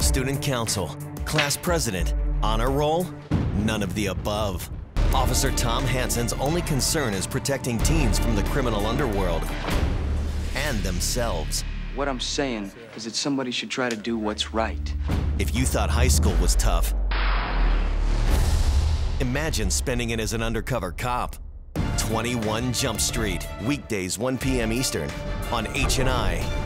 student council, class president, honor roll? None of the above. Officer Tom Hansen's only concern is protecting teens from the criminal underworld and themselves. What I'm saying is that somebody should try to do what's right. If you thought high school was tough, imagine spending it as an undercover cop. 21 Jump Street, weekdays 1 p.m. Eastern on HNI.